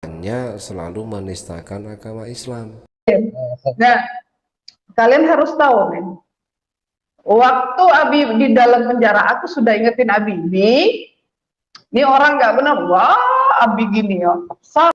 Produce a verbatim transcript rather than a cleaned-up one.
hanya selalu menistakan agama Islam. Nah, kalian harus tahu nih, waktu Abi di dalam penjara, aku sudah ingetin Abi, ini, ini orang nggak benar, wah Abi gini ya.